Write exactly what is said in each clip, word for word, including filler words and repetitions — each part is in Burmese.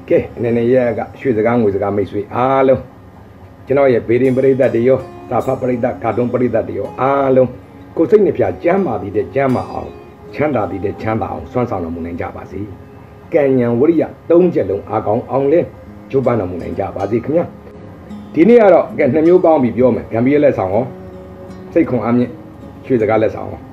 ကဲနည်းနည်းရကရွှေစကားငွေစကားမိတ်ဆွေအားလုံးကျွန်တော်ရဲ့ဗေဒင်ပရိသတ်တွေရောသာဖပရိသတ်ကာတွန်းပရိသတ်တွေရောအားလုံးကိုယ်စိတ်နှပြကျမ်းမာပြီးတဲ့ကျမ်းမာအောင်ချမ်းသာပြီးတဲ့ချမ်းသာအောင်စွမ်းဆောင်တော်မူနိုင်ကြပါစေကံဉဏ်ဝရိယသုံးချက်လုံးအားကောင်းအောင်လဲကျိုးပန်းတော်မူနိုင်ကြပါစေခင်ဗျာဒီနေ့ကတော့ကဲနှစ်မျိုးပေါင်းပြီးပြောမယ်ဂမ်ဘီယာလက်ဆောင်ရောစိတ်ခွန်အားမြင့်ရွှေစကားလက်ဆောင်ရော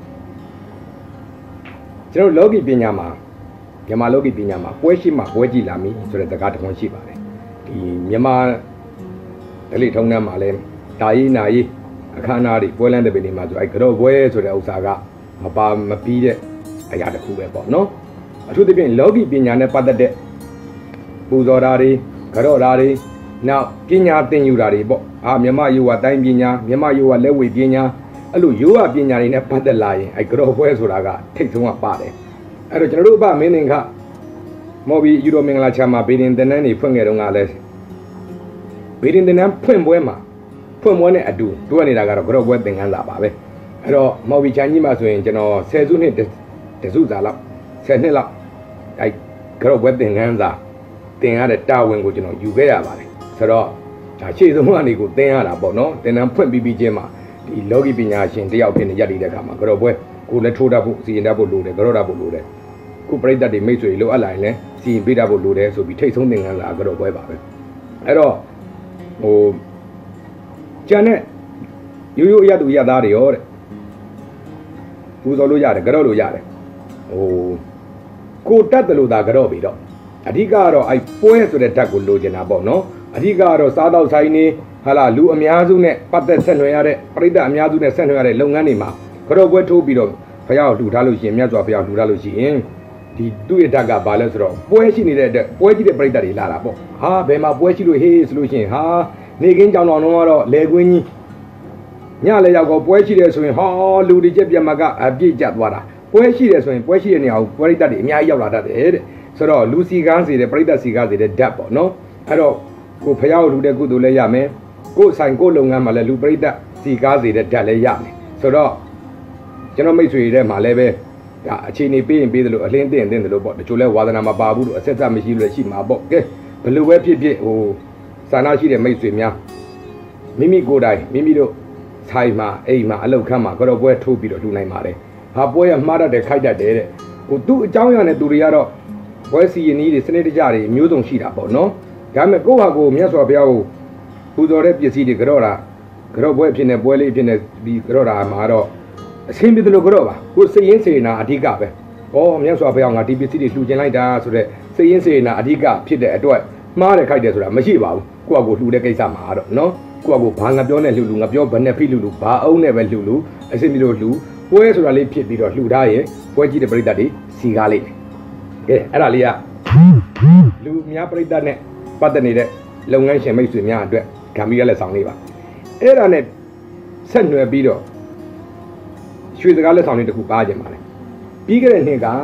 ကျွန်တော်လောကီပညာမှာမြန်မာလောကီပညာမှာပွဲရှိမှပွဲကြည့်လာမည်ဆိုတဲ့စကားတစ်ခွန်းရှိပါတယ်ဒီမြန်မာဒလိထုံးထဲမှာလဲတာယီနာယီအခမ်းအနားတွေပွဲလမ်းတဲ့ပင်တွေမှာဆိုအဲကြော့ပွဲဆိုတဲ့ဥစ္စာကမပါမပြီးတဲ့အရာတစ်ခုပဲပေါ့နော်အထူးသဖြင့်လောကီပညာနဲ့ပတ်သက်တဲ့ပူဇော်တာတွေကြော့တာတွေနောက်ပညာသင်ယူတာတွေပေါ့အာမြန်မာယောဂတိုင်းပညာမြန်မာယောဂလက်ဝဲပညာအဲ့လိုယောဂပညာတွေနဲ့ပတ်သက်လာရင်အဲကြော့ပွဲဆိုတာကထိတ်ဆုံးကပါတယ်အဲ့တော့ကျွန်တော်တို့အပမင်းသင်္ခမော်ဘီယူရိုမင်္ဂလာချာမှာဗေဒင်သင်တန်းတွေဖွင့်ခဲ့တော့ကလည်းဗေဒင်သင်တန်းဖွင့်ပွဲမှာဖွင့်ပွဲနဲ့အတူတွဲနေတာကတော့ကြော့ပွဲသင်ခန်းစာပါပဲအဲ့တော့မော်ဘီချန်ကြီးမှာဆိုရင်ကျွန်တော်ဆယ်စုနှစ်တစုစာလောက်ဆယ်နှစ်လောက်အဲကြော့ပွဲသင်ခန်းစာသင်ရတဲ့တာဝန်ကိုကျွန်တော်ယူခဲ့ရပါတယ်ဆိုတော့ဒါရှေ့ဆုံးကနေကိုသင်ရတာပေါ့နော်သင်တန်းဖွင့်ပြီးပြီးချင်းမှာဒီလောကီပညာရှင်တယောက်ဖြစ်နေရပ်တည်တဲ့အခါမှာကြော့ပွဲကိုလည်းထိုးတတ်ဖို့စီရင်တတ်ဖို့လိုတယ်ကြော့တတ်ဖို့လိုတယ်ခုပရိသတ်တွေမိတ်ဆွေလိုအပ်လာရင်လည်းစီရင်ပေးတတ်ဖို့လိုတယ်ဆိုပြီးထိတ်ဆုံးသင်ခန်းစာကြော့ပွဲပါပဲအဲ့တော့ဟိုကျန်တဲ့ရိုးရိုးအရတူရသားတွေရောတဲ့ပူဇော်လို့ရတယ်ကြော့လို့ရတယ်ဟိုကိုတတ်တယ်လို့သာကြော့ပြီတော့အဓိကကတော့အဲပွဲဆိုတဲ့ဓာတ်ကိုလိုချင်တာပေါ့နော်အဓိကကတော့စားတော့ဆိုင်နေဟာလာလူအများစုနဲ့ပတ်သက်ဆက်နွယ်ရတဲ့ပရိသတ်အများစုနဲ့ဆက်နွယ်ရတဲ့လုပ်ငန်းတွေမှာကြော့ပွဲထိုးပြီးတော့ဖျားကိုလှူထားလို့ရှိရင်မြတ်စွာဘုရားလှူထားလို့ရှိရင်ဒီသူ့ရဲ့ဓာတ်ကဘာလဲဆိုတော့ပွဲရှိနေတဲ့အတွက်ပွဲကြည့်တဲ့ပရိသတ်တွေလာတာပေါ့ဟာဘယ်မှာပွဲရှိလို့ဟေးဆိုလို့ရှိရင်ဟာနေကင်းကြောင်တော်တော့လေကွင်းကြီးညလေရောက်တော့ပွဲရှိတယ်ဆိုရင်ဟာလူတွေချက်ပြတ်မကအပြည့်ကျသွားတာပွဲရှိတယ်ဆိုရင်ပွဲရှိတဲ့နေရာကိုပရိသတ်တွေအများကြီးရောက်လာတတ်တယ်တဲ့ဆိုတော့လူစီကားစီတဲ့ပရိသတ်စီကားစီတဲ့ဓာတ်ပေါ့နော်အဲ့တော့ကိုဖျားကိုလှူတဲ့ကုသိုလ်လည်းရမယ်ကိုဆိုင်ကိုလုပ်ငန်းမှာလည်းလူပရိသတ်စီကားစီတဲ့ဓာတ်လည်းရမယ်ဆိုတော့ကျွန်တော်မိတ်ဆွေတွေထဲမှာလည်းပဲဒါအခြေအနေပေးရင်ပေးတယ်လို့အလင်းတင်တင်တယ်လို့ပေါ့တချို့လဲဝါသနာမပါဘူးလို့အဆက်ဆက်မရှိလို့ရှိမှာပေါ့ကဲဘယ်လိုပဲဖြစ်ဖြစ်ဟိုစာနာရှိတဲ့မိတ်ဆွေများမိမိကိုယ်တိုင်မိမိတို့ဆိုင်မှာအိမ်မှာအလုပ်ခန်းမှာကြော့ပွဲထိုးပြီးတော့လှူနိုင်ပါတယ်ဟာပွဲရမှားတတ်တယ်ခိုက်တတ်တယ်တဲ့ဟိုသူ့အကြောင်းရတဲ့သူတွေကတော့ပွဲစီရင်ကြီးတွေစနစ်တကျတွေမျိုးစုံရှိတာပေါ့နော်ဒါပေမဲ့ကိုယ့်ဟာကိုယ်မြတ်စွာဘုရားကိုပူဇော်တဲ့ပစ္စည်းတွေကြော့တာကြော့ပွဲဖြစ်နေပွဲလေးဖြစ်နေဒီကြော့တာမှာတော့အဆင်ပြေတယ်လို့ကြော့ပါကိုစိတ်ရင်းစေနာအဓိကပဲဩမြတ်စွာဘုရားငါဒီပစ္စည်းတွေလှူကျင်လိုက်တာဆိုတော့စိတ်ရင်းစေနာအဓိကဖြစ်တဲ့အတွက်မှားတယ်ခိုက်တယ်ဆိုတာမရှိပါဘူးကိုယ့်အကိုလှူတဲ့ကိစ္စမှာတော့နော်ကိုယ့်အကိုဘာငါပြောနဲ့လှူလှူငါပြောဘယ်နဲ့ဖိလှူလှူဘာအုံးနဲ့ပဲလှူလှူအဆင်ပြေလို့လှူပွဲဆိုတာလေးဖြစ်ပြီးတော့လှူထားရင်ပွဲကြည့်တဲ့ပရိသတ်တွေစီကားလိုက်တယ်ကဲအဲ့ဒါလေးကလူများပရိသတ်နဲ့ပတ်သက်နေတဲ့လုပ်ငန်းရှင်မိတ်ဆွေများအတွက်ဂမ်ဘီယာလက်ဆောင်လေးပါအဲ့ဒါနဲ့ဆက်နွယ်ပြီးတော့ရွှေစကားလက်ဆောင်လေးတစ်ခုပါကြပါလေပြီးခဲ့တဲ့နှစ်က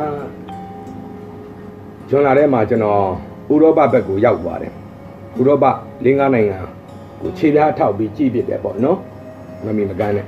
ဂျွန်လာထဲမှာကျွန်တော်ဥရောပဘက်ကိုရောက်သွားတယ်ဥရောပ၄-၅နိုင်ငံကိုခြေပြားထောက်ပြီးကြည့်ပြတယ်ပေါ့နော်မမီမကန်းနဲ့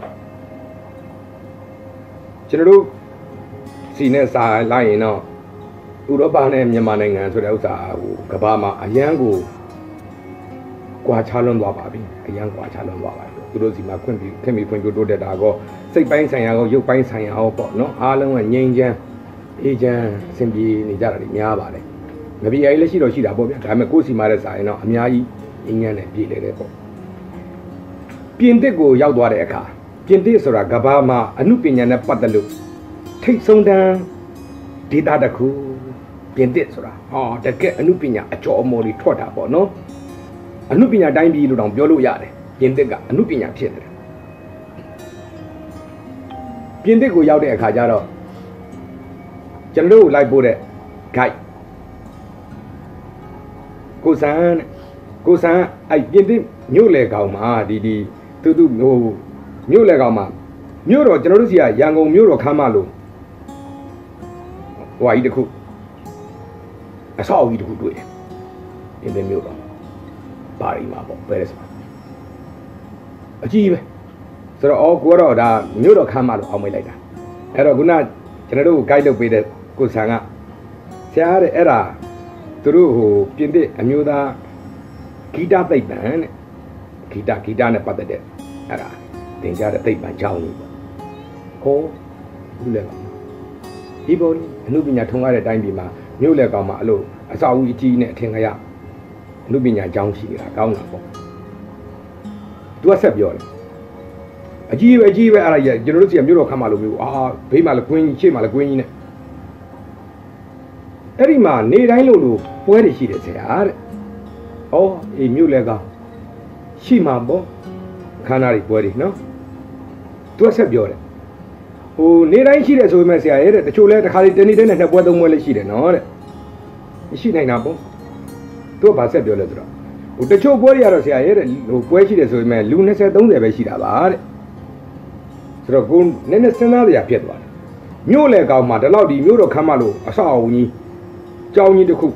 ကျွန်တော်တို့စီနဲ့စာလိုက်ရင်တော့ဥရောပနဲ့မြန်မာနိုင်ငံဆိုတဲ့ဥစ္စာဟိုကမ္ဘာမှာအရန်ကိုကွာခြားလွန်သွားပါပြီအရန်ကွာခြားလွန်သွားပါပြီသူတို့စီမှာခွင့်ပြီးခင်ပြီးဖွင့်ပြတိုးတက်တာကောစိတ်ပိုင်းဆိုင်ရာကောရုပ်ပိုင်းဆိုင်ရာကောပေါ့နော်အားလုံးကငြိမ်းချမ်းအေးချမ်းအဆင်ပြေနေကြတာတွေများပါတယ်ငပြအိုင်လည်းရှိတော့ရှိတာပေါ့ဗျာဒါပေမဲ့ကိုယ်စီမှာတဲ့စာရင်တော့အများကြီးငြိမ်းချမ်းတယ်ပြည်လေတယ်ပေါ့ပြင်သစ်ကိုရောက်သွားတဲ့အခါပြင်သစ်ဆိုတာကမ္ဘာမှာအမှုပညာနဲ့ပတ်သက်လို့ထိတ်ဆုံးတန်းဒေတာတစ်ခုပြင်သစ်ဆိုတာဟောတကယ်အမှုပညာအကျော်အမော်တွေထွက်တာပေါ့နော်အမှုပညာတိုင်းပြည်လို့တောင်ပြောလို့ရတယ်ပြင်သစ်ကအမှုပညာဖြစ်တယ်ပြင်သစ်ကိုရောက်တဲ့အခါကျတော့ကျွန်တော်တို့လိုက်ပို့တဲ့ guide ကိုစန်းကိုစန်းအဲ့ပြင်သစ်မြို့လေကောင်မှာဒီဒီသူသူဟိုမြို့လေကောင်မှာမြို့တော်ကျွန်တော်တို့စီကရန်ကုန်မြို့တော်ခမ်းမလို့ဟွာကြီးတစ်ခုအဆောက်အဦကြီးတစ်ခုတွေ့တယ်ပြင်သစ်မြို့တော်ပါရီမှာပေါ့ပဲဆိုအကြီးပဲဆိုတော့အော်ကိုကတော့ဒါမြို့တော်ခမ်းမလို့အောင်းမိတ်လိုက်တာအဲ့တော့ခုနကျွန်တော်တို့ကို guide လုပ်ပေးတဲ့ကိုဆန်ကဆရာတဲ့အဲ့ဒါသူတို့ဟိုပြင်သစ်အမျိုးသားဂီတသိပ္ပံတဲ့ဂီတဂီတနဲ့ပတ်သက်တဲ့အဲ့ဒါသင်ကြားတဲ့သိပ္ပံကျောင်းကြီးပေါ့ဟောဘူးလေဒီပေါ်အမှုပညာထုံရတဲ့အတိုင်းဒီမှာမြို့လေကောင်မှာအဲ့လိုအစာအုပ်ကြီးနဲ့အထင်ကြီးအမှုပညာကျောင်းရှိနေတာကောင်းတာပေါ့သူကဆက်ပြောတယ်အကြီးပဲအကြီးပဲအဲ့ဒါကြီးကျွန်တော်တို့စီကမြို့တော်ခမ်းမှာလို့မျိုးအာဘေးမှာလည်းကွင်းကြီးရှေ့မှာလည်းကွင်းကြီးနဲ့အဲ့ဒီမှာနေတိုင်းလို့လို့ပွဲတွေရှိတယ်ဆရာတဲ့။အော်အေးမြို့လေကောင်ရှိမှာပေါ့ခန္ဓာတွေပွဲတွေနော်။သူကဆက်ပြောတယ်။ဟိုနေတိုင်းရှိတယ်ဆိုပေမဲ့ဆရာရဲ့တဲ့တချို့လဲတစ်ခါလေးတနေ့တည်းနဲ့နှစ်ပွဲသုံးပွဲလည်းရှိတယ်နော်တဲ့။ရှိနိုင်တာပေါ့။သူကဗာဆက်ပြောလဲဆိုတော့ဟိုတချို့ပွဲတွေကတော့ဆရာရဲ့တဲ့ဟိုပွဲရှိတယ်ဆိုပေမဲ့လူ၂၀ ၃၀ပဲရှိတာပါတဲ့။ဆိုတော့ကိုနည်းနည်းစဉ်းစားရဖြစ်သွားတယ်။မြို့လေကောင်မှာဒီလောက်ဒီမြို့တော်ခမ်းမလို့အဆောက်အဦကြီးကျောင်းကြီးတစ်ခု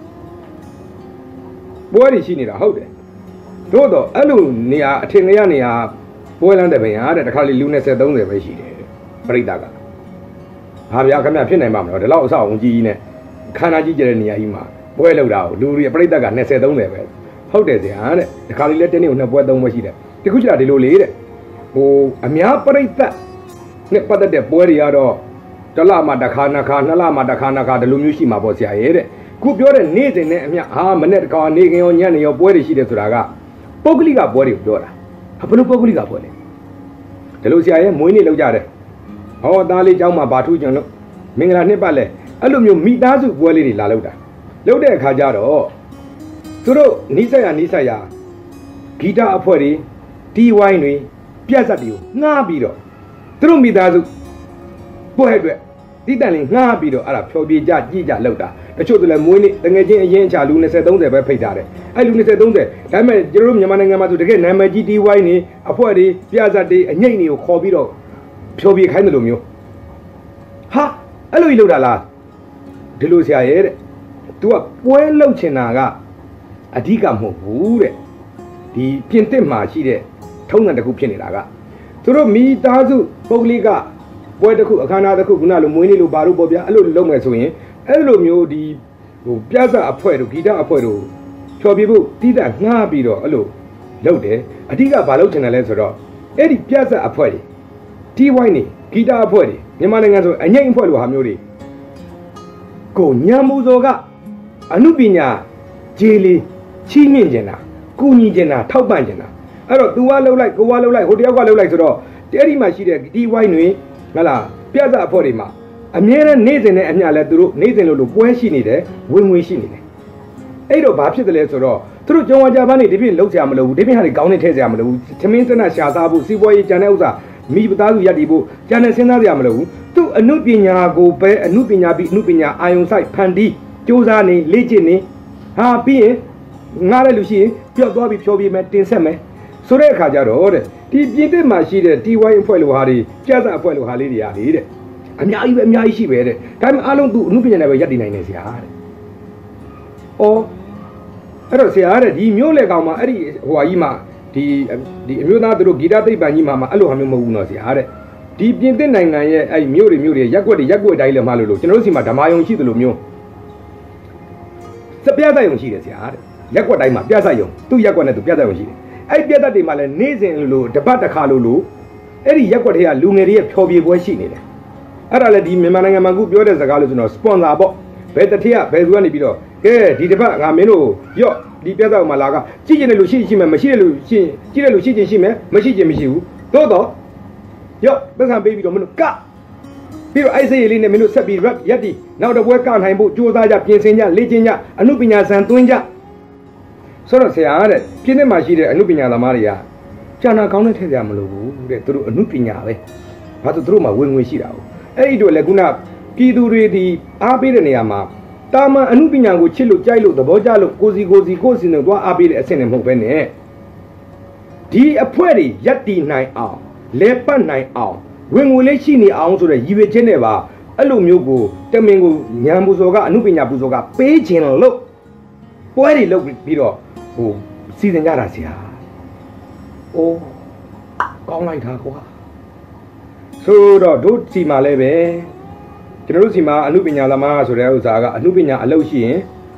ပွဲတွေရှိနေတာဟုတ်တယ်သို့တော့အဲ့လိုနေရာအထင်ကြီးနေရာပွဲလန်းတဲ့ပင်ဟာတဲ့တခါလေလူ၂၀ ၃၀ပဲရှိတယ်ပြိတ္တာကဟာဗျာခင်ဗျဖြစ်နိုင်မှာမလို့ဒီလောက်အဆောက်အုံကြီးကြီးနဲ့ခန္ဓာကြီးကျတဲ့နေရာကြီးမှာပွဲလောက်တာကိုလူတွေပြိတ္တာက၂၀ ၃၀ပဲဟုတ်တယ်ဆရာတဲ့တခါလေလဲတင်းနေကိုနှစ်ပွဲသုံးပွဲရှိတယ်တခုကျတာဒီလိုလေတဲ့ဟိုအများပြိတ္တာနဲ့ပတ်သက်တဲ့ပွဲတွေကတော့တလမှာတစ်ခါနှစ်ခါနှစ်လမှာတစ်ခါနှစ်ခါဒီလိုမျိုးရှိမှာပေါ့ဆရာရဲ့တဲ့ခုပြောတဲ့နေ့စဉ်နဲ့အမျှဟာမနေ့တခါနေကင်ရောညနေရောပွဲတွေရှိတယ်ဆိုတာကပုဂ္ဂလိကပွဲတွေကိုပြောတာဟာဘယ်လိုပုဂ္ဂလိကပွဲလဲဒီလိုဆရာရဲ့မွေးနေ့လောက်ကြတယ်ဟောသားလေးเจ้าမှာဘာထူးကြုံလို့မင်္ဂလာနှစ်ပတ်လဲအဲ့လိုမျိုးမိသားစုပွဲလေးတွေလာလောက်တာလောက်တဲ့အခါကျတော့သူတို့နီးစပ်ရနီးစပ်ရဂီတအဖွဲ့တွေတီဝိုင်းတွေပြက်ဆက်တွေကိုငှားပြီးတော့သူတို့မိသားစုပွဲအတွက်တိတန်လေးငှားပြီးတော့အဲ့ဒါဖျော်ပြကြကြည့်ကြလောက်တာတချို့သူလည်းမွေးနေ့တငယ်ချင်းအရင်အချာလူ၂၀ ၃၀ပဲဖိတ်ထားတယ်အဲ့လူ၂၀ ၃၀ဒါပေမဲ့ကျွန်တော်တို့မြန်မာနိုင်ငံမှာဆိုတကယ်နာမည်ကြီးတီဝိုင်းနေအဖွဲ့တွေပြဇတ်တွေအငိမ့်တွေကိုခေါ်ပြီးတော့ဖျော်ပြခိုင်းတယ်လို့မျိုးဟာအဲ့လိုကြီးလောက်တာလားဒီလိုဆရာရဲ့တဲ့ तू ကပွဲလောက်ချင်တာကအဓိကမဟုတ်ဘူးတဲ့ဒီပြင်သစ်မှာရှိတဲ့ထုံးစံတစ်ခုဖြစ်နေတာကသူတို့မိသားစုပုဂ္ဂလိကပွဲတစ်ခုအခမ်းအနားတစ်ခုခုနလိုမွေးနေ့လိုဘာလို့ပေါ့ဗျာအဲ့လိုလုပ်မယ်ဆိုရင်အဲ့လိုမျိုးဒီဟိုပြဿနာအဖွဲ့တို့ဂီတအဖွဲ့တို့ဖြော်ပြဖို့တိတငှားပြီးတော့အဲ့လိုလုပ်တယ်အဓိကဘာလုပ်ချင်တယ်လဲဆိုတော့အဲ့ဒီပြဿနာအဖွဲ့တွေတီဝိုင်းနေဂီတအဖွဲ့တွေမြန်မာနိုင်ငံဆိုအငိမ့်အဖွဲ့လိုဟာမျိုးတွေကိုညံမှုစောကအနုပညာဂျေလီချီးမြှင့်ကျင်တာကူညီကျင်တာထောက်ပံ့ကျင်တာအဲ့တော့ तू ကလှုပ်လိုက်ကိုကလှုပ်လိုက်ဟိုတယောက်ကလှုပ်လိုက်ဆိုတော့အဲ့ဒီမှာရှိတဲ့တီဝိုင်းတွေဟလာပြဿနာအဖွဲ့တွေမှာအမြဲတမ်းနေ့စဉ်နဲ့အမျှလဲသူတို့နေ့စဉ်လို့လို့ပွဲရှိနေတယ်ဝင်ဝင်ရှိနေတယ်အဲ့တော့ဘာဖြစ်တယ်လဲဆိုတော့သူတို့ကြောင်ဝါကြပန်းနေဒီပြည့်လှုပ်ကြရမလို့ဒီပြည့်ဟာတွေကောင်းနေထဲကြရမလို့သမင်းစနရှာစားဖို့စီးပွားရေးကြံတဲ့ဥစ္စာမိသားစုရပ်တည်ဖို့ကြံတဲ့စဉ်းစားကြရမလို့သူအနုပညာကိုပဲအနုပညာပြီးအနုပညာအာယုံဆိုင်ဖန်တီးစူးစမ်းနေလေ့ကျင့်နေဟာပြီးရင်ငားတဲ့လူရှိရင်ပျောက်သွားပြီးဖြောပြမယ်တင်ဆက်မယ်ဆိုတဲ့အခါကျတော့တဲ့ဒီပြင်သစ်မှာရှိတဲ့တီဝိုင်းအဖွဲ့လိုဟာတွေပြဿနာအဖွဲ့လိုဟာလေးတွေရာလေတဲ့အများကြီးပဲအများကြီးရှိပဲတဲ့ဒါပေမဲ့အားလုံးသူအမှုပညာနဲ့ပဲရပ်တည်နိုင်နေဆရာတဲ့။အော်အဲ့တော့ဆရာတဲ့ဒီမျိုးလေကောင်မှာအဲ့ဒီဟိုဟာကြီးမှာဒီဒီအမျိုးသားသူတို့ဂီတသိပ္ပံကြီးမှာမှာအဲ့လိုဟာမျိုးမဟုတ်ဘူးနော်ဆရာတဲ့ဒီပြင်သစ်နိုင်ငံရဲ့အဲ့ဒီမျိုးတွေမျိုးတွေရက်ွက်တွေရက်ွက်တိုင်းလည်းမလို့လို့ကျွန်တော်တို့စီမှာဓမ္မယုံရှိသလိုမျိုးစပြတ်ယုံရှိတယ်ဆရာတဲ့ရက်ွက်တိုင်းမှာပြတ်ယုံသူ့ရက်ွက်နဲ့သူပြတ်ယုံရှိတယ်အဲ့ပြတ်တွေမှာလည်းနေ့စဉ်လိုလိုတပတ်တစ်ခါလိုလိုအဲ့ဒီရက်ွက်တွေကလူငယ်တွေရဲ့ဖြော်ပြပွဲရှိနေတယ်အဲ့ဒါလည်းဒီမြန်မာနိုင်ငံမှာခုပြောတဲ့စကားလို့ဆိုတော့စပွန်ဆာပေါ့ဘယ်တထက်ဘယ်သူကနေပြီးတော့ကဲဒီတစ်ပတ်ငါမင်းတို့ရော့ဒီပြဿနာမှာလာကကြည့်ကျင်တဲ့လူရှိရှိမယ်မရှိတဲ့လူရှိကြည့်တဲ့လူရှိချင်းရှိမယ်မရှိချင်းမရှိဘူးသို့တော့ရော့ပတ်စံပေးပြီးတော့မင်းတို့ကပြီးတော့အဲ့စိတ်ရည်လေးနဲ့မင်းတို့ဆက်ပြီး rap ရက်တီနောက်တစ်ပွဲကနိုင်ဖို့ကြိုးစားကြပြင်ဆင်ကြလေ့ကျင့်ကြအမှုပညာဇံသွင်းကြဆိုတော့ဆရာတဲ့ပြင်းတဲ့မှာရှိတဲ့အမှုပညာသမားတွေကကြာနာကောင်းတဲ့ထည့်ကြမလို့ဘူးတဲ့သူတို့အမှုပညာပဲဘာလို့သူတို့မှဝင်ဝင်ရှိတာဟုတ်အဲ့ဒီတို့လည်းခုနပြည်သူတွေဒီအားပေးတဲ့နေရာမှာတာမန်အမှုပညာကိုချစ်လို့ကြိုက်လို့သဘောကျလို့ကိုစီကိုစီကိုစီနဲ့သွားအားပေးတဲ့အဆင့်နဲ့မဟုတ်ဘဲနဲ့ဒီအဖွဲ့တွေရပ်တည်နိုင်အောင်လဲပတ်နိုင်အောင်ဝင်ငွေလေးရှိနေအောင်ဆိုတဲ့ရည်ရွယ်ချက်နဲ့ပါအဲ့လိုမျိုးကိုတမင်ကိုဉာဏ်ပူဇော်ကအမှုပညာပူဇော်ကပေးခြင်းလို့ပွဲတွေလုပ်ပြီးတော့ဟိုစီစဉ်ကြတာဆရာအိုးကောင်းလိုက်တာကွာဆိုတော့တို့စီမှာလည်းပဲကျွန်တော်တို့စီမှာအမှုပညာသမားဆိုတဲ့ဥစ္စာကအမှုပညာအလုပ်ရှိရင်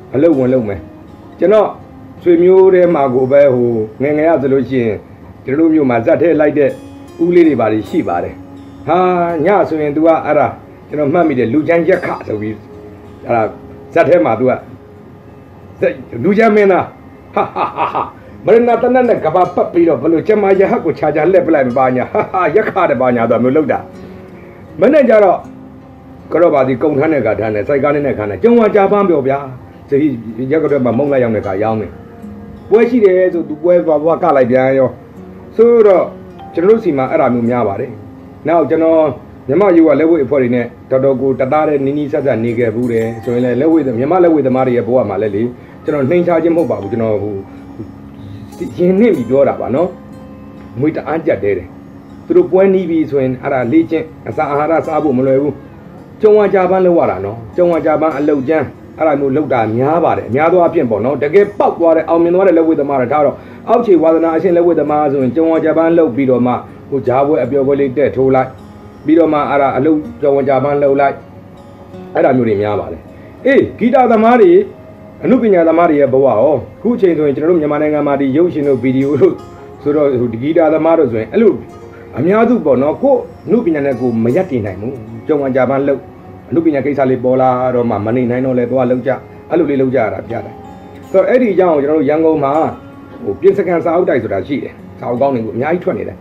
အလုပ်ဝင်လုပ်မယ်ကျွန်တော်ဆွေမျိုးတွေမှာကိုပဲဟိုငငယ်ရဆိုလို့ရှိရင်ကျွန်တော်မျိုးမှာဇက်ထဲလိုက်တဲ့ဦးလေးတွေပါလိရှိပါတယ်ဟာညဆိုရင် तू ကအဲ့ဒါကျွန်တော်မှတ်မိတယ်လူချမ်းရက်ခဆိုပြီးအဲ့ဒါဇက်ထဲမှာ तू ကလူချမ်းမင်းသားဟာဟာဟာမရဏတနနဲ့ကဘာပတ်ပြီးတော့ဘလို့ကျမရဟကိုခြာခြာလက်ပလိုက်မပါညာဟာဟာရက်ခတယ်ပါညာတော့မျိုးလောက်တာမနဲ့ကြတော့ကတော့ပါဒီကုံထမ်းတဲ့ကထမ်းတယ်စိုက်ကားနဲ့ခါနဲ့ကျုံဝါကြပန်းပြောဗျာဒီရက်ကတော့မှမုံလိုက်ရောက်တဲ့ခါရောင်းတယ်ပွဲရှိတယ်ဆို तू ပွဲသွားဘွားကလိုက်ပြန်ရောဆိုတော့ကျွန်တော်တို့စီမှာအဲ့ဒါမျိုးများပါတယ်နောက်ကျွန်တော်မြမယူကလက်ဝဲအဖွဲ့တွေနဲ့တော်တော်ကိုတသားတဲ့နီးနီးဆက်ဆက်နေခဲ့ဘူးတယ်ဆိုရင်လည်းလက်ဝဲမြမလက်ဝဲသမားတွေရဲ့ဘဝမှာလည်းလေကျွန်တော်နှိမ်ချခြင်းမဟုတ်ပါဘူးကျွန်တော်ဟိုရင်နှိမ့်ပြီးပြောတာပါနော်ငွေတအားကြက်တဲတယ်သူတို့ပွဲနီးပြီဆိုရင်အဲ့ဒါလေ့ကျင့်အစာအာဟာရစားဖို့မလွယ်ဘူးကျုံဝါကြပန်းလောက်ရတာနော်ကျုံဝါကြပန်းအလုတ်ကျန်းအဲ့ဒါမျိုးလောက်တာများပါတယ်အများသောအဖြစ်ပေါ့နော်တကယ်ပေါက်သွားတဲ့အောင်မြင်သွားတဲ့လက်ဝဲသမားတွေထားတော့အောက်ခြေဝါသနာအရှင်လက်ဝဲသမားဆိုရင်ကျုံဝါကြပန်းလောက်ပြီးတော့မှဟိုဂျားပွဲအပျော်ပွဲလေးတက်ထိုးလိုက်ပြီးတော့မှအဲ့ဒါအလုတ်ကျုံဝါကြပန်းလောက်လိုက်အဲ့ဒါမျိုးတွေများပါတယ်အေးဂီတသမားတွေအနုပညာသမားတွေရဲ့ဘဝရောခုအချိန်ဆိုရင်ကျွန်တော်တို့မြန်မာနိုင်ငံမှာဒီရုပ်ရှင်တို့ဗီဒီယိုတို့ဆိုတော့ဟိုဂီတသမားတို့ဆိုရင်အဲ့လိုအများစုပေါ့နော်ကိုအနုပညာနဲ့ကိုမရက်တည်နိုင်ဘူးကျုံဝါကြပန်းလောက်အနုပညာကိစ္စလေးပေါ်လာတော့မှမနေနိုင်တော့လဲသွားလောက်ကြအဲ့လိုလေးလောက်ကြရတာပြတယ်ဆိုတော့အဲ့ဒီအကြောင်းကိုကျွန်တော်တို့ရန်ကုန်မှာဟိုပြင်စကန်စာအုပ်တိုက်ဆိုတာရှိတယ်စာအုပ်ကောင်းတွေကိုအများကြီးထွက်နေတယ်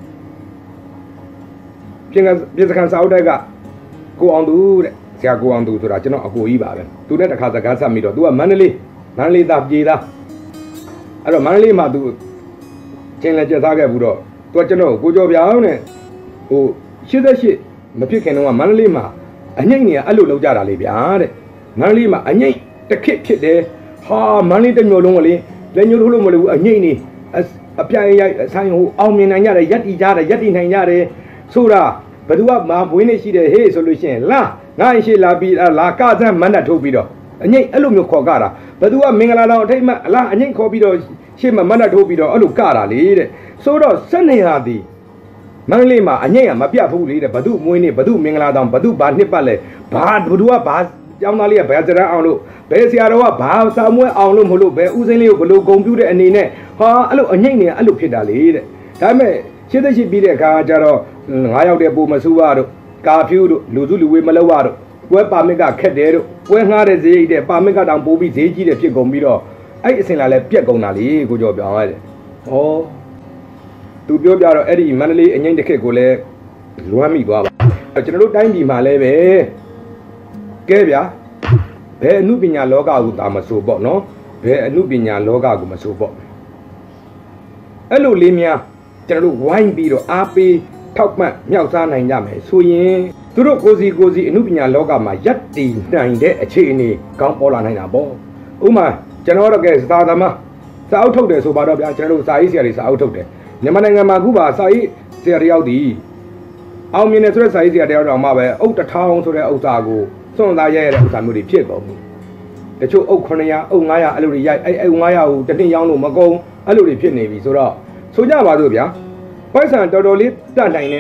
ပြင်ကပြင်စကန်စာအုပ်တိုက်ကကိုအောင်သူတဲ့ဆရာကိုအောင်သူဆိုတာကျွန်တော်အကိုကြီးပါပဲသူနဲ့တစ်ခါစကားဆက်ပြီးတော့ तू ကမန္တလေးမန္တလေးသားပြေသားအဲ့တော့မန္တလေးမှာ तू ချင်းလဲကြက်သားခဲ့ဘူးတော့ तू ကကျွန်တော်ကိုကြော်ပြောင်းနဲ့ဟိုရှစ်သက်ရှစ်မဖြစ်ခင်တော့မန္တလေးမှာအငိမ့်နေအဲ့လိုလောက်ကြတာလေဗျာတဲ့မန္တလေးမှာအငိမ့်တစ်ခစ်ဖြစ်တယ်ဟာမန္တလေးတစ်မျိုးလုံးကလေလက်ညှိုးထိုးလို့မလို့အငိမ့်နေအပြိုင်ရိုက်ဆိုင်ဟိုအောင်မြင်နိုင်ကြတယ်ရက်တီကြတယ်ရက်တီနိုင်ကြတယ်ဆိုတာဘသူကမာဘွေးနေရှိတယ်ဟေးဆိုလို့ရှိရင်လာငါ့ရှိလာပြီးလာကဆန်းမန်းနဲ့ထိုးပြီးတော့အငိမ့်အဲ့လိုမျိုးခေါ်ကြတာဘသူကမင်္ဂလာတော်အထိတ်မှအလားအငိမ့်ခေါ်ပြီးတော့ရှေ့မှာမန်းနဲ့ထိုးပြီးတော့အဲ့လိုကတာလေတဲ့ဆိုတော့စနေဟာဒီမန္တလေးမှာအငိမ့်ကမပြတ်ဘူးလေတဲ့ဘသူမွေးနေဘသူမင်္ဂလာတော်ဘသူဘာနှစ်ပတ်လဲဘာဘသူကဘာကျောင်းသားလေးကဘယ်စရန်အောင်လို့ဘယ်ဆရာတော်ကဘာစာမွဲအောင်လို့မလို့ဘယ်ဦးစင်းလေးကိုဘလို့ဂုံပြူတဲ့အနေနဲ့ဟာအဲ့လိုအငိမ့်နေအဲ့လိုဖြစ်တာလေတဲ့ဒါပေမဲ့ရှင်းသက်ရှိပြီးတဲ့အခါကျတော့ငါးယောက်တဲ့ပုံမဆူရတို့ကာဖြူတို့လူစုလူဝေးမလောက်ရတို့ပွဲပါမစ်ကခက်တယ်တို့ပွဲငှားတဲ့ဈေးတဲ့ပါမစ်ကတောင်ပိုးပြီးဈေးကြီးတယ်ဖြစ်ကုန်ပြီးတော့အဲ့အစင်လာလဲပြက်ကုန်တာလေကိုကျော်ပြောင်းရတယ်ဩသူပြောပြတော့အဲ့ဒီမန္တလေးအငိမ့်တစ်ခက်ကိုလည်းလွမ်းမိသွားပါကျွန်တော်တို့တိုင်းပြည်မှာလည်းပဲကဲဗျာဘယ်အမှုပညာလောကကိုသာမဆိုပေါ့နော်ဘယ်အမှုပညာလောကကိုမဆိုပေါ့အဲ့လိုလေးများကျွန်တော်တို့ဝိုင်းပြီးတော့အားပေးထောက်ပံ့မြောက်စားနိုင်ကြမယ်ဆိုရင်သူတို့ကိုစီကိုစီအမှုပညာလောကမှာယက်တည်နိုင်တဲ့အခြေအနေကောင်းပေါ်လာနိုင်တာပေါ့ဥမာကျွန်တော်တို့ကစာသမားစာအုပ်ထုတ်တယ်ဆိုပါတော့ဗျာကျွန်တော်တို့စာရေးဆရာတွေစာအုပ်ထုတ်တယ်မြန်မာနိုင်ငံမှာအခုပါစာရေးဆရာတယောက်ဒီအောင်မြင်တဲ့ဆိုတဲ့စာရေးဆရာတယောက်တော့မှပဲအုတ်တစ်ထောင်ဆိုတဲ့ဥစ္စာကိုစွန့်သားရဲရတဲ့ဥစ္စာမျိုးတွေဖြစ်ကုန်ပြီတချို့အုတ်ခုနှစ်ရာအုတ်ငါးရာအဲ့လိုတွေရိုက်အဲ့အုတ်ငါးရာကိုတစ်နှစ်ရောင်းလို့မကုန်အဲ့လိုတွေဖြစ်နေပြီဆိုတော့ဆိုကြပါစို့ဗျာပိုက်ဆံတော်တော်လေးတတ်နိုင်တဲ့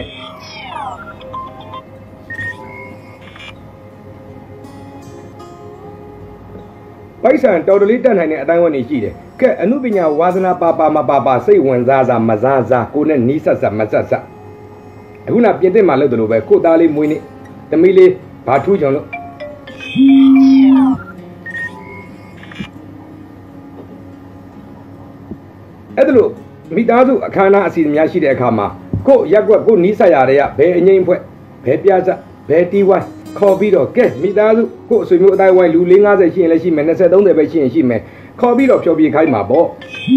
ပိုက်ဆံတော်တော်လေးတတ်နိုင်တဲ့အတိုင်းဝန်နေရှိတယ်ကဲအနုပညာဝါသနာပါပါမပါပါစိတ်ဝင်စားစားမစားစားကိုနဲ့နီးဆက်ဆက်မဆက်ဆက်အခုနပြင်သစ်မှာလုပ်တယ်လို့ပဲကိုသားလေးမွေးနေသမီးလေးဘာထူးကြုံလို့အဲ့ဒါလို့မိသားစုအခမ်းအနားအစီအစဉ်များရှိတဲ့အခါမှာကိုရက်ကွက်ကိုနီးဆက်ရတဲ့ကဘယ်အငိမ့်ဖွဲ့ဘယ်ပြဇက်ဘယ်တီးဝိုင်းခေါ်ပြီးတော့ကဲမိသားစုကိုအဆွေမျိုးအတိုင်းဝိုင်းလူ၄၅၀ရှိရင်လည်းရှိမယ်၂၀ ၃၀ပဲရှိရင်ရှိမယ်ခေါ်ပြီးတော့ဖြောပြခိုင်းမှာပေါ့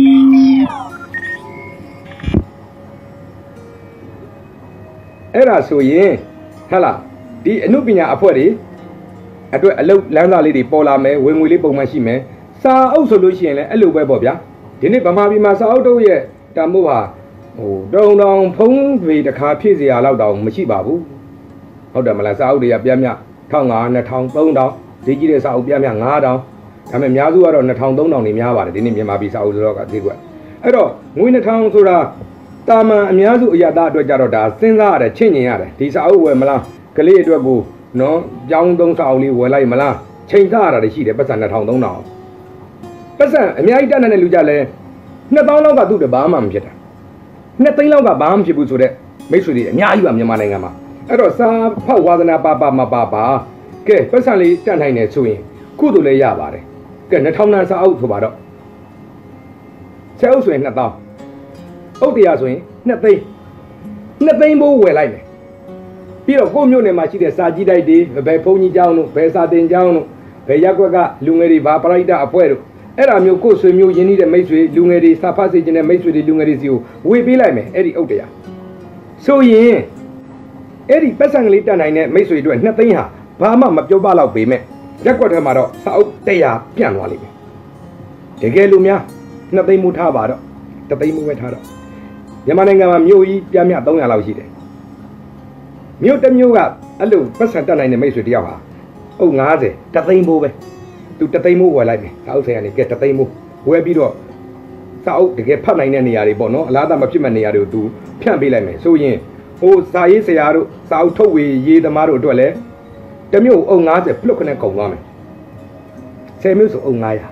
အဲ့ဒါဆိုရင်ဟဲ့လားဒီအနုပညာအဖွဲ့တွေအတွက်အလုပ်လမ်းစာလေးတွေပေါ်လာမယ်ဝင်ငွေလေးပုံမှန်ရှိမယ်စာအုပ်ဆိုလို့ရှိရင်လည်းအဲ့လိုပဲပေါ့ဗျာဒီနေ့ဗမာပြည်မှာစာအုပ်တို့ရဲ့တန်ဖိုးဟာဟိုတုံတောင်ဖုံးတွေတစ်ခါဖြည့်စရာလောက်တောင်မရှိပါဘူးဟုတ်တယ်မလားစာအုပ်တွေကပြမ်းမြ၁၅၀၀ ၂၀၀၀ ၃၀၀၀ဈေးကြီးတဲ့စာအုပ်ပြမ်းမြ၅၀၀၀ဒါပေမဲ့အများစုကတော့၂၀၀၀ ၃၀၀၀နေများပါတယ်ဒီနေ့မြန်မာပြည်စာအုပ်ဆိုတော့ကဈေးကွက်အဲ့တော့ငွေ၂၀၀၀ဆိုတာတာမန်အများစုအရသားအတွက်ကြတော့ဒါစဉ်းစားရတယ်ချင့်ညင်ရတယ်ဒီစာအုပ်ဝယ်မလားကလေးအတွက်ကိုနော်ကြောင်းသုံးစာအုပ်လေးဝယ်လိုက်မလားချိန်စားရတာရှိတယ်ပတ်စံနှစ်ထောင်သုံးထောင်ပတ်စံအများကြီးတက်နေတဲ့လူကြလဲနှစ်သောင်းလောက်ကသူ့တဘာမှမဖြစ်တာနှစ်သိန်းလောက်ကဘာမှမဖြစ်ဘူးဆိုတော့မိတ်ဆွေတွေအများကြီးပါမြန်မာနိုင်ငံမှာအဲ့တော့စာဖောက်ဝါသနာပါပါမပါပါကဲပတ်စံလေးတက်နိုင်တယ်ဆိုရင်ကုသိုလ်လည်းရပါတယ်ကဲနှစ်ထောင်တန်းစာအုပ်ဆိုပါတော့ဆဲအုပ်ဆိုရင်နှစ်သောင်းအုပ်တရားဆိုရင်နှစ်သိန်းနှစ်သိန်းဘိုးဝယ်လိုက်မယ်ပြီးတော့ကိုမျိုးနယ်မှာရှိတဲ့စာကြီးတိုက်တွေဘယ်ဖုန်းကြီးကျောင်းတို့ဘယ်စာတင်ကျောင်းတို့ဘယ်ရက်ကွက်ကလူငယ်တွေဘာပရိသတ်အဖွဲ့တို့အဲ့ဒါမျိုးကိုယ်ဆွေမျိုးရင်းနှီးတဲ့မိတ်ဆွေလူငယ်တွေစာဖတ်စေခြင်းတဲ့မိတ်ဆွေတွေလူငယ်တွေစီကိုဝေပေးလိုက်မယ်အဲ့ဒီအုပ်တရားဆိုရင်အဲ့ဒီပတ်စံကလေးတက်နိုင်တဲ့မိတ်ဆွေတို့နှစ်သိန်းဟာဘာမှမပြောပါတော့ပေမဲ့ရက်ကွက်ထဲမှာတော့စာအုပ်တရားပြန့်သွားလိမ့်မယ်တကယ်လို့များနှစ်သိန်းမှုထားပါတော့တစ်သိန်းမှုပဲထားတော့မြန်မာနိုင်ငံမှာမြို့ကြီးပြမြသုံးရာလောက်ရှိတယ်မြို့တစ်မြို့ကအဲ့လိုပတ်စံတက်နိုင်တဲ့မိတ်ဆွေတယောက်ဟာအုပ်ငါးဆယ်တစ်သိန်းမိုးပဲသူတစ်သိန်းမိုးဝယ်လိုက်မယ်စာအုပ်ဆိုင်ကနေကဲတစ်သိန်းမိုးဝယ်ပြီးတော့စာအုပ်တကယ်ဖတ်နိုင်တဲ့နေရာတွေပေါ့နော်အလားတမဖြစ်မဲ့နေရာတွေကိုသူဖြန့်ပေးလိုက်မယ်ဆိုရင်ဟိုစာရေးဆရာတို့စာအုပ်ထုတ်ဝေရေးသမားတို့အတွက်လည်းတစ်မြို့အုပ်ငါးဆယ်ပလွတ်ခနဲ့ကုန်သွားမယ်ဆယ်မြို့ဆိုအုပ်ငါးရာ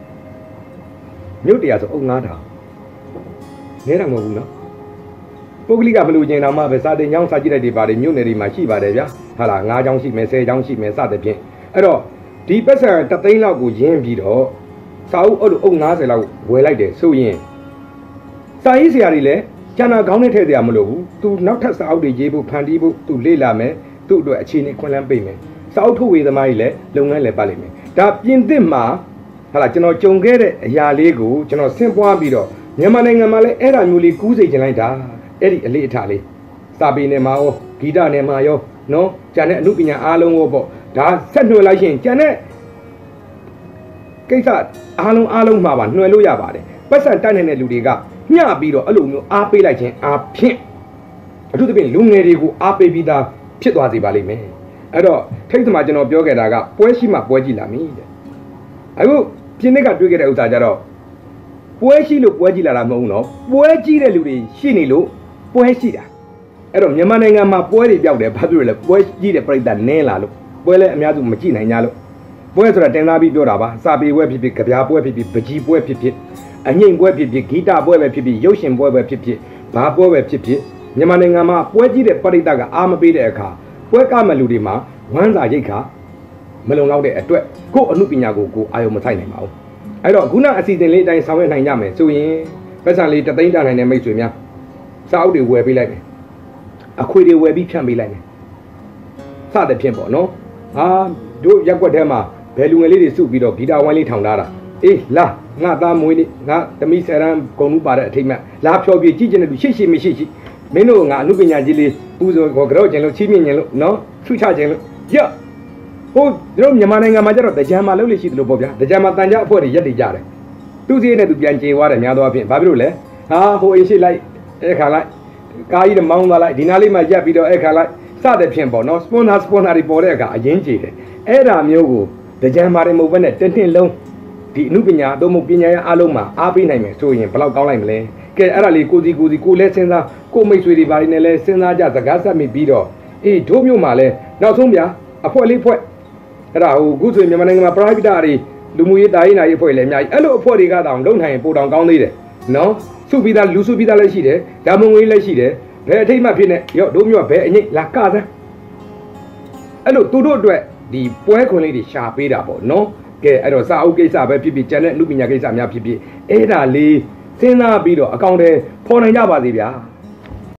မြို့တရာဆိုအုပ်ငါးထောင်နဲတာမဟုတ်ဘူးနော်ပုဂ္ဂလိကမလို့ကျင်တော်မှပဲစာတင်ကျောင်းစာကြည့်လိုက်တွေပါတယ်မြို့နယ်တွေမှာရှိပါတယ်ဗျာဟာလားငါးကျောင်းရှိမယ်ဆယ်ကျောင်းရှိမယ်စသဖြင့်အဲ့တော့ဒီပတ်စံတစ်သိန်းလောက်ကိုရင်းပြီးတော့စာအုပ်အုပ်အုပ်ငါးဆယ်လောက်ဝယ်လိုက်တယ်ဆိုရင်စာရေးဆရာတွေလည်းကျန်တာခေါင်းနဲ့ထည့်ကြမလို့ဘူးသူနောက်ထပ်စာအုပ်တွေရေးဖို့ဖန်တီးဖို့သူလေ့လာမယ်သူ့အတွက်အခြေအနေခွင့်လန်းပေးမယ်စာအုပ်ထုတ်ဝေသမားကြီးလည်းလုပ်ငန်းလည်းပတ်လိမ့်မယ်ဒါပြင်သစ်မှာဟာလားကျွန်တော်ကြုံခဲ့တဲ့အရာလေးကိုကျွန်တော်ဆင့်ပွားပြီးတော့မြန်မာနိုင်ငံမှာလည်းအဲ့ဒါမျိုးလေးကူးစိတ်ချင်လိုက်တာအဲ့ဒီအလေးအထားလေးစာပေနယ်မှာရောဂီတနယ်မှာရောနော်ကျန်တဲ့အမှုပညာအားလုံးရောပေါ့ဒါဆက်နှွယ်လိုက်ရင်ကျန်တဲ့ကိစ္စအားလုံးအားလုံးမှာပါနှွယ်လို့ရပါတယ်ပတ်စံတိုက်နေတဲ့လူတွေကမျှပြီးတော့အဲ့လိုမျိုးအားပေးလိုက်ခြင်းအားဖြင့်အထူးသဖြင့်လူငယ်တွေကိုအားပေးပြီးသားဖြစ်သွားစေပါလိမ့်မယ်အဲ့တော့ထိတ်သမားကျွန်တော်ပြောခဲ့တာကပွဲရှိမှပွဲကြည့်လာမည်တဲ့အခုပြင်းနစ်ကတွေ့ခဲ့တဲ့ဥစ္စာကြတော့ပွဲရှိလို့ပွဲကြည့်လာတာမဟုတ်ဘူးနော်ပွဲကြည့်တဲ့လူတွေရှိနေလို့ပွဲရှိတာအဲ့တော့မြန်မာနိုင်ငံမှာပွဲတွေပြောက်တယ်ဘာဖြစ်လို့လဲပွဲကြည့်တဲ့ပြိတ္တနင်းလာလို့ပွဲလည်းအများစုမကြည့်နိုင်ကြလို့ပွဲဆိုတာတင်သားပြီးပြောတာပါစာပေပွဲဖြစ်ဖြစ်ကြပြားပွဲဖြစ်ဖြစ်ပကြီးပွဲဖြစ်ဖြစ်အငိမ့်ပွဲဖြစ်ဖြစ်ဂီတပွဲပဲဖြစ်ဖြစ်ရုပ်ရှင်ပွဲပဲဖြစ်ဖြစ်ဘာပွဲပဲဖြစ်ဖြစ်မြန်မာနိုင်ငံမှာပွဲကြည့်တဲ့ပြိတ္တကအားမပေးတဲ့အခါပွဲကမလူတွေမှာဝမ်းစာရိတ်ခါမလုံလောက်တဲ့အတွက်ကိုယ့်အမှုပညာကိုကိုအာရုံမဆိုင်နိုင်ပါဘူးအဲ့တော့ခုနအစီအစဉ်လေးအတိုင်းဆောင်ရွက်နိုင်ကြမယ်ဆိုရင်ပတ်စံလေးတသိန်းတန်နိုင်တဲ့မိတ်ဆွေများစာအုပ်တွေဝယ်ပေးလိုက်မယ်အခွေတွေဝယ်ပြီးဖြန့်ပေးလိုက်မယ်စသဖြင့်ပေါ့နော်ဟာတို့ရက်ွက်ထဲမှာဘယ်လူငယ်လေးတွေစုပြီးတော့ဂီတာဝိုင်းလေးထောင်ထားတာအေးလာငါသားမွေးလေးငါသမီးဆယ်ရန်ဂုံလူပါတဲ့အထိတ်မှလာဖြောပြကြည့်ကျင်တဲ့လူရှိရှိမရှိရှိမင်းတို့ငါအမှုပညာကြီးလေးပူဇော်ကြောက်ကျင်လို့ချီးမြှင့်ကျင်လို့နော်ဆုချခြင်းလို့ရဟိုတို့မြန်မာနိုင်ငံမှာကျတော့တကြံမှာလုပ်လို့ရှိတယ်လို့ပေါ့ဗျာတကြံမှာတန်ကြအဖွဲ့တွေရက်တည်ကြတယ်သူစီးနဲ့သူပြန်ကြေသွားတယ်များသောအားဖြင့်ဘာဖြစ်လို့လဲဟာဟိုအင်းရှိလိုက်အဲ့ခါလိုက်ကားကြီးတွေမောင်းသွားလိုက်ဒီနားလေးမှာရက်ပြီးတော့အဲ့ခါလိုက်စတဲ့ဖြင့်ပေါ့နော်စပွန်ဆာစပွန်ဆာတွေပေါ်တဲ့အခါအရင်ကြေတယ်အဲ့ဒါမျိုးကိုတကြံမှာတွေမဟုတ်ဘဲနဲ့တင်းတင်းလုံးဒီအမှုပညာအသုံးမှုပညာရအားလုံးမှာအားပေးနိုင်မယ်ဆိုရင်ဘယ်လောက်ကောင်းလိုက်မလဲကဲအဲ့ဒါလေးကိုစီကိုစီကိုလဲစဉ်းစားကိုမိတ်ဆွေတွေဘာတွေနဲ့လဲစဉ်းစားကြစကားဆက်မိပြီးတော့အေးတို့မျိုးမှာလဲနောက်ဆုံးဗျာအဖွဲ့လေးဖွဲ့အဲ့ဒါဟိုခုဆိုရင်မြန်မာနိုင်ငံမှာ private တွေလူမှုရေးတာရေးနာရေးအဖွဲ့လည်းအများကြီးအဲ့လိုအဖွဲ့တွေကတောင်လုံနိုင်ပို့တောင်ကောင်းသေးတယ်နော်စုပြီးသားလူစုပြီးသားလည်းရှိတယ်ဓာမုံငွေလည်းရှိတယ်ဘယ်အထိတ်မှဖြစ်နေရော့တို့မျိုးကဘယ်အငိတ်လာကစားအဲ့လိုသူတို့အတွက်ဒီပွဲခွန်လေးတွေရှာပေးတာပေါ့နော်ကဲအဲ့တော့စာအုပ်ကိစ္စပဲဖြစ်ဖြစ်ကျန်တဲ့လူပညာကိစ္စများဖြစ်ဖြစ်အဲ့ဒါလေးစဉ်းစားပြီးတော့အကောင့်ထဲပေါ်နိုင်ကြပါသေးဗျာ